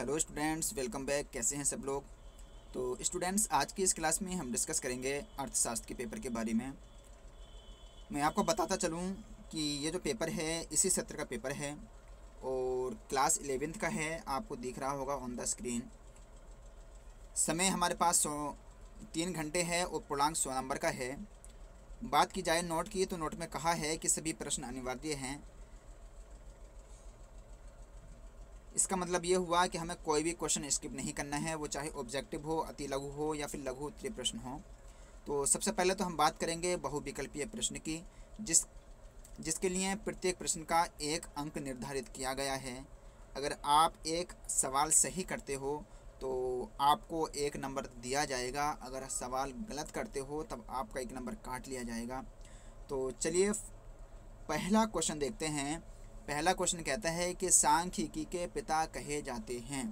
Hello students, welcome back. कैसे हैं सब लोग। तो स्टूडेंट्स, आज की इस क्लास में हम डिस्कस करेंगे अर्थशास्त्र के पेपर के बारे में। मैं आपको बताता चलूँ कि ये जो पेपर है इसी सत्र का पेपर है और क्लास 11th का है। आपको दिख रहा होगा ऑन द स्क्रीन। समय हमारे पास 3 घंटे है और पूर्णांक 100 नंबर का है। बात की जाए नोट की, तो नोट में कहा है कि सभी प्रश्न अनिवार्य हैं। इसका मतलब ये हुआ कि हमें कोई भी क्वेश्चन स्किप नहीं करना है, वो चाहे ऑब्जेक्टिव हो, अति लघु हो या फिर लघु उत्तरीय प्रश्न हो। तो सबसे पहले तो हम बात करेंगे बहुविकल्पीय प्रश्न की, जिसके लिए प्रत्येक प्रश्न का 1 अंक निर्धारित किया गया है। अगर आप एक सवाल सही करते हो तो आपको 1 नंबर दिया जाएगा। अगर सवाल गलत करते हो तब आपका 1 नंबर काट लिया जाएगा। तो चलिए पहला क्वेश्चन देखते हैं। पहला क्वेश्चन कहता है कि सांख्यिकी के पिता कहे जाते हैं।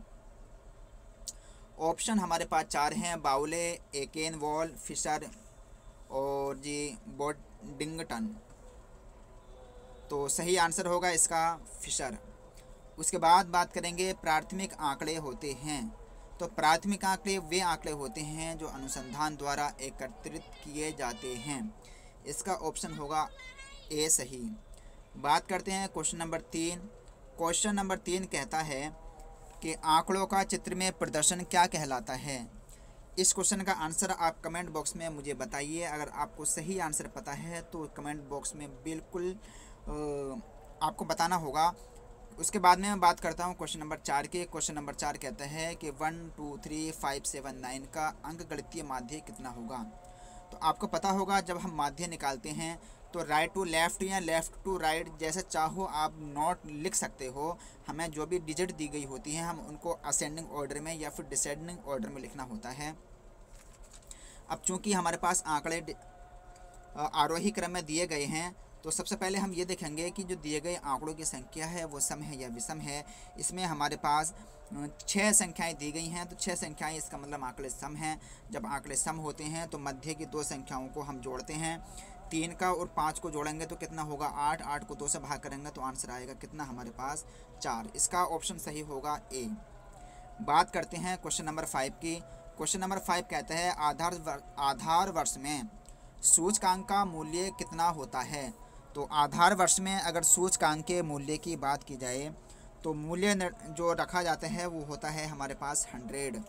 ऑप्शन हमारे पास 4 हैं: बाउले, एकेनवॉल, फिशर और जी बोडिंगटन। तो सही आंसर होगा इसका फिशर। उसके बाद बात करेंगे प्राथमिक आंकड़े होते हैं। तो प्राथमिक आंकड़े वे आंकड़े होते हैं जो अनुसंधान द्वारा एकत्रित किए जाते हैं। इसका ऑप्शन होगा ए सही। बात करते हैं क्वेश्चन नंबर 3। क्वेश्चन नंबर 3 कहता है कि आंकड़ों का चित्र में प्रदर्शन क्या कहलाता है। इस क्वेश्चन का आंसर आप कमेंट बॉक्स में मुझे बताइए। अगर आपको सही आंसर पता है तो कमेंट बॉक्स में बिल्कुल आपको बताना होगा। उसके बाद में मैं बात करता हूँ क्वेश्चन नंबर 4 के। क्वेश्चन नंबर 4 कहता है कि 1 2 3 5 7 9 का अंकगणितीय माध्य कितना होगा। तो आपको पता होगा जब हम माध्य निकालते हैं तो राइट टू लेफ़्ट या लेफ़्ट टू राइट जैसे चाहो आप नोट लिख सकते हो। हमें जो भी डिजिट दी गई होती हैं हम उनको असेंडिंग ऑर्डर में या फिर डिसेंडिंग ऑर्डर में लिखना होता है। अब चूंकि हमारे पास आंकड़े आरोही क्रम में दिए गए हैं तो सबसे पहले हम ये देखेंगे कि जो दिए गए आंकड़ों की संख्या है वो सम है या विषम है। इसमें हमारे पास 6 संख्याएं दी गई हैं। तो 6 संख्याएं, इसका मतलब आंकड़े सम हैं। जब आंकड़े सम होते हैं तो मध्य की 2 संख्याओं को हम जोड़ते हैं। 3 का और 5 को जोड़ेंगे तो कितना होगा 8। 8 को 2 से भाग करेंगे तो आंसर आएगा कितना हमारे पास 4। इसका ऑप्शन सही होगा ए। बात करते हैं क्वेश्चन नंबर 5 की। क्वेश्चन नंबर 5 कहता है आधार वर्ष में सूचकांक का मूल्य कितना होता है। तो आधार वर्ष में अगर सूचकांक के मूल्य की बात की जाए तो मूल्य जो रखा जाता है वो होता है हमारे पास 100।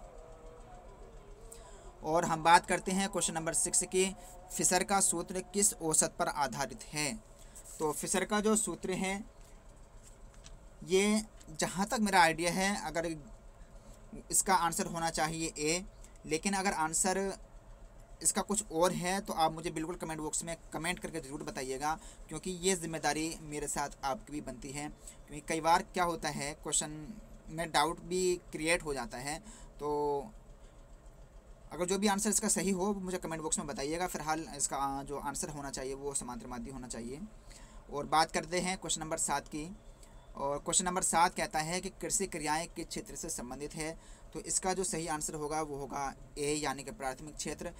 और हम बात करते हैं क्वेश्चन नंबर 6 की। फिशर का सूत्र किस औसत पर आधारित है। तो फिशर का जो सूत्र है ये जहाँ तक मेरा आइडिया है अगर इसका आंसर होना चाहिए ए, लेकिन अगर आंसर इसका कुछ और है तो आप मुझे बिल्कुल कमेंट बॉक्स में कमेंट करके ज़रूर बताइएगा, क्योंकि ये जिम्मेदारी मेरे साथ आपकी भी बनती है। क्योंकि कई बार क्या होता है क्वेश्चन में डाउट भी क्रिएट हो जाता है। तो अगर जो भी आंसर इसका सही हो मुझे कमेंट बॉक्स में बताइएगा। फिलहाल इसका जो आंसर होना चाहिए वो समांतर माध्य होना चाहिए। और बात करते हैं क्वेश्चन नंबर 7 की। और क्वेश्चन नंबर 7 कहता है कि कृषि क्रियाएं किस क्षेत्र से संबंधित है। तो इसका जो सही आंसर होगा वो होगा ए, यानी कि प्राथमिक क्षेत्र।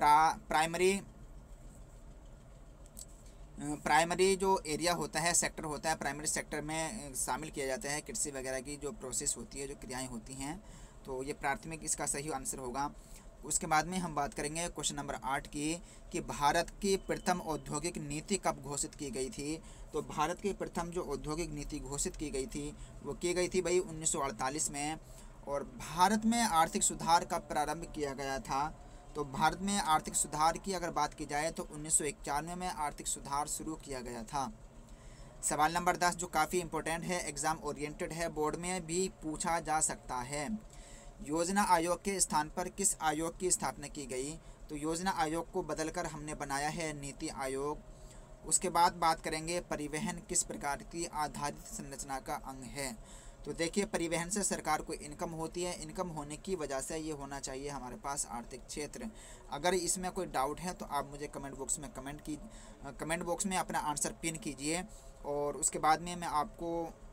प्राइमरी जो एरिया होता है, सेक्टर होता है, प्राइमरी सेक्टर में शामिल किया जाता है कृषि वगैरह की जो प्रोसेस होती है, जो क्रियाएं होती हैं। तो ये प्राथमिक इसका सही आंसर होगा। उसके बाद में हम बात करेंगे क्वेश्चन नंबर 8 की कि भारत की प्रथम औद्योगिक नीति कब घोषित की गई थी। तो भारत की प्रथम जो औद्योगिक नीति घोषित की गई थी वो की गई थी भाई 1948 में। और भारत में आर्थिक सुधार का प्रारंभ किया गया था। तो भारत में आर्थिक सुधार की अगर बात की जाए तो 1991 में आर्थिक सुधार शुरू किया गया था। सवाल नंबर 10 जो काफ़ी इंपॉर्टेंट है, एग्ज़ाम ओरिएंटेड है, बोर्ड में भी पूछा जा सकता है। योजना आयोग के स्थान पर किस आयोग की स्थापना की गई। तो योजना आयोग को बदलकर हमने बनाया है नीति आयोग। उसके बाद बात करेंगे परिवहन किस प्रकार की आधारित संरचना का अंग है। तो देखिए परिवहन से सरकार को इनकम होती है, इनकम होने की वजह से ये होना चाहिए हमारे पास आर्थिक क्षेत्र। अगर इसमें कोई डाउट है तो आप मुझे कमेंट बॉक्स में कमेंट बॉक्स में अपना आंसर पिन कीजिए। और उसके बाद में मैं आपको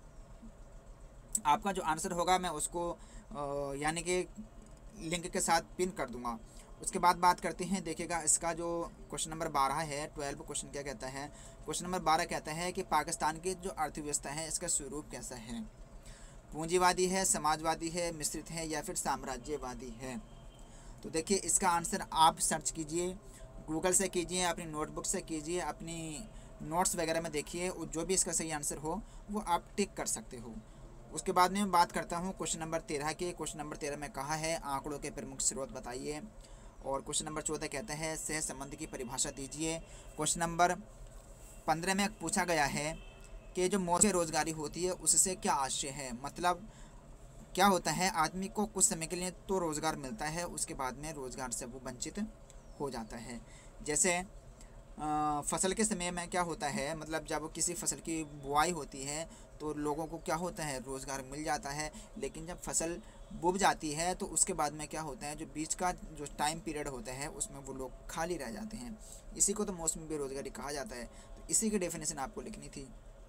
आपका जो आंसर होगा मैं उसको यानी कि लिंक के साथ पिन कर दूंगा। उसके बाद बात करते हैं, देखिएगा इसका जो क्वेश्चन नंबर 12 है, 12 क्वेश्चन क्या कहता है। क्वेश्चन नंबर 12 कहता है कि पाकिस्तान की जो अर्थव्यवस्था है इसका स्वरूप कैसा है। पूंजीवादी है, समाजवादी है, मिश्रित है या फिर साम्राज्यवादी है। तो देखिए इसका आंसर आप सर्च कीजिए, गूगल से कीजिए, अपनी नोटबुक से कीजिए, अपनी नोट्स वगैरह में देखिए, जो भी इसका सही आंसर हो वो आप टिक कर सकते हो। उसके बाद में बात करता हूँ क्वेश्चन नंबर 13 के। क्वेश्चन नंबर 13 में कहा है आंकड़ों के प्रमुख स्रोत बताइए। और क्वेश्चन नंबर 14 कहता है सह संबंध की परिभाषा दीजिए। क्वेश्चन नंबर 15 में पूछा गया है कि जो मौसमी रोजगारी होती है उससे क्या आशय है, मतलब क्या होता है, आदमी को कुछ समय के लिए तो रोज़गार मिलता है, उसके बाद में रोज़गार से वो वंचित हो जाता है। जैसे फसल के समय में क्या होता है, मतलब जब किसी फसल की बुआई होती है तो लोगों को क्या होता है, रोज़गार मिल जाता है। लेकिन जब फसल बुब जाती है तो उसके बाद में क्या होता है, जो बीच का जो टाइम पीरियड होता है उसमें वो लोग खाली रह जाते हैं। इसी को तो मौसमी बेरोज़गारी कहा जाता है। तो इसी की डेफिनेशन आपको लिखनी थी।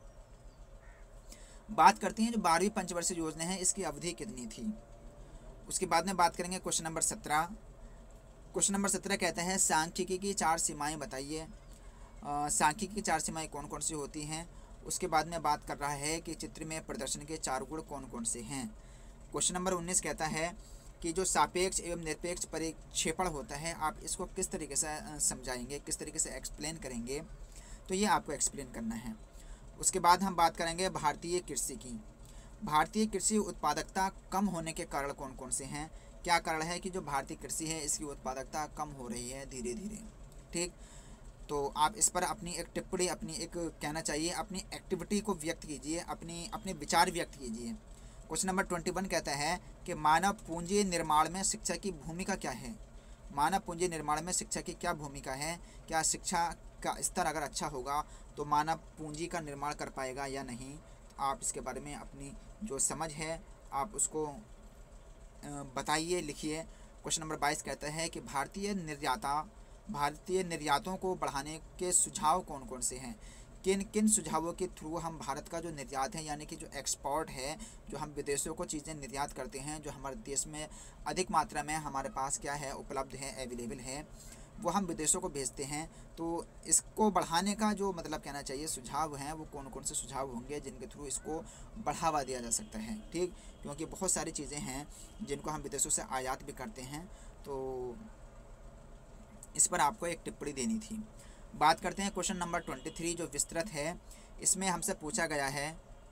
बात करते हैं जो 12वीं पंचवर्षीय योजना है इसकी अवधि कितनी थी। उसके बाद में बात करेंगे क्वेश्चन नंबर 17। क्वेश्चन नंबर 17 कहते हैं सांख्यिकी की 4 सीमाएं बताइए। सांख्यिकी की 4 सीमाएं कौन कौन सी होती हैं। उसके बाद में बात कर रहा है कि चित्र में प्रदर्शन के 4 गुण कौन कौन से हैं। क्वेश्चन नंबर 19 कहता है कि जो सापेक्ष एवं निरपेक्ष परिक्षेपण होता है आप इसको किस तरीके से समझाएंगे, किस तरीके से एक्सप्लेन करेंगे, तो ये आपको एक्सप्लेन करना है। उसके बाद हम बात करेंगे भारतीय कृषि की। भारतीय कृषि उत्पादकता कम होने के कारण कौन कौन से हैं। क्या कारण है कि जो भारतीय कृषि है इसकी उत्पादकता कम हो रही है धीरे धीरे। ठीक, तो आप इस पर अपनी एक टिप्पणी, अपनी एक कहना चाहिए, अपनी एक्टिविटी को व्यक्त कीजिए, अपने विचार व्यक्त कीजिए। क्वेश्चन नंबर 21 कहता है कि मानव पूंजी निर्माण में शिक्षा की भूमिका क्या है। मानव पूंजी निर्माण में शिक्षा की क्या भूमिका है। क्या शिक्षा का स्तर अगर अच्छा होगा तो मानव पूंजी का निर्माण कर पाएगा या नहीं। तो आप इसके बारे में अपनी जो समझ है आप उसको बताइए, लिखिए। क्वेश्चन नंबर 22 कहता है कि भारतीय निर्यातों को बढ़ाने के सुझाव कौन कौन से हैं। किन किन सुझावों के थ्रू हम भारत का जो निर्यात है यानी कि जो एक्सपोर्ट है, जो हम विदेशों को चीज़ें निर्यात करते हैं, जो हमारे देश में अधिक मात्रा में हमारे पास क्या है, उपलब्ध है, अवेलेबल है, वो हम विदेशों को भेजते हैं। तो इसको बढ़ाने का जो मतलब कहना चाहिए सुझाव हैं वो कौन कौन से सुझाव होंगे जिनके थ्रू इसको बढ़ावा दिया जा सकता है। ठीक, क्योंकि बहुत सारी चीज़ें हैं जिनको हम विदेशों से आयात भी करते हैं, तो इस पर आपको एक टिप्पणी देनी थी। बात करते हैं क्वेश्चन नंबर 23 जो विस्तृत है। इसमें हमसे पूछा गया है,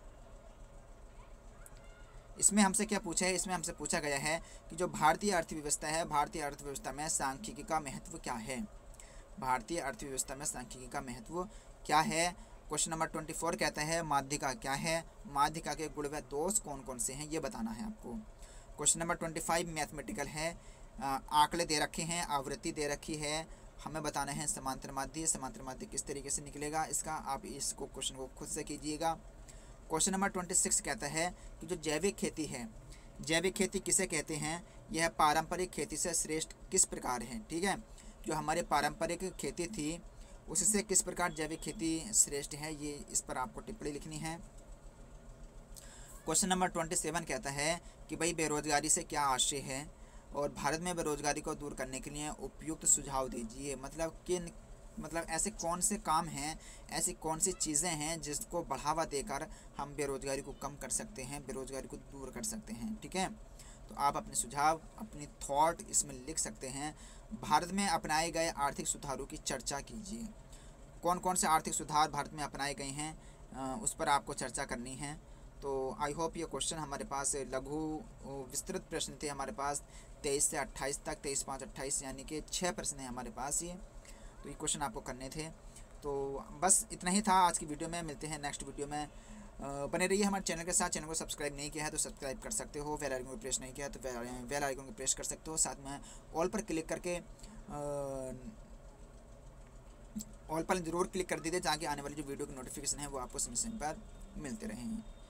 इसमें हमसे क्या पूछा है, इसमें हमसे पूछा गया है कि जो भारतीय अर्थव्यवस्था है, भारतीय अर्थव्यवस्था में सांख्यिकी का महत्व क्या है। भारतीय अर्थव्यवस्था में सांख्यिकी का महत्व क्या है। क्वेश्चन नंबर 24 कहता है माध्यिका क्या है, माध्यिका के गुण व दोष कौन कौन से हैं ये बताना है आपको। क्वेश्चन नंबर 25 मैथमेटिकल है, आंकड़े दे रखे हैं, आवृत्ति दे रखी है, हमें बताना है समांतर माध्य। समांतर माध्य किस तरीके से निकलेगा इसका आप इसको क्वेश्चन को खुद से कीजिएगा। क्वेश्चन नंबर 26 कहता है कि जो जैविक खेती है, जैविक खेती किसे कहते हैं, यह पारंपरिक खेती से श्रेष्ठ किस प्रकार है। ठीक है, जो हमारे पारंपरिक खेती थी उससे किस प्रकार जैविक खेती श्रेष्ठ है, ये इस पर आपको टिप्पणी लिखनी है। क्वेश्चन नंबर 27 कहता है कि भाई बेरोजगारी से क्या आशय है और भारत में बेरोजगारी को दूर करने के लिए उपयुक्त सुझाव दीजिए। मतलब ऐसे कौन से काम हैं, ऐसी कौन सी चीज़ें हैं जिसको बढ़ावा देकर हम बेरोजगारी को कम कर सकते हैं, बेरोजगारी को दूर कर सकते हैं। ठीक है, तो आप अपने सुझाव, अपनी थॉट इसमें लिख सकते हैं। भारत में अपनाए गए आर्थिक सुधारों की चर्चा कीजिए। कौन कौन से आर्थिक सुधार भारत में अपनाए गए हैं उस पर आपको चर्चा करनी है। तो आई होप ये क्वेश्चन हमारे पास लघु विस्तृत प्रश्न थे हमारे पास 23 से 28 तक, 23, 5, 28 यानी कि 6 प्रश्न हैं हमारे पास ये। तो ये क्वेश्चन आपको करने थे। तो बस इतना ही था आज की वीडियो में। मिलते हैं नेक्स्ट वीडियो में। बने रहिए हमारे चैनल के साथ। चैनल को सब्सक्राइब नहीं किया है तो सब्सक्राइब कर सकते हो, बेल आइकन को प्रेस नहीं किया है तो बेल आइकन को प्रेस कर सकते हो। साथ में ऑल पर क्लिक करके ऑल पर ज़रूर क्लिक कर दीजिए ताकि आने वाली जो वीडियो की नोटिफिकेशन है वो आपको समय समय पर मिलते रहें।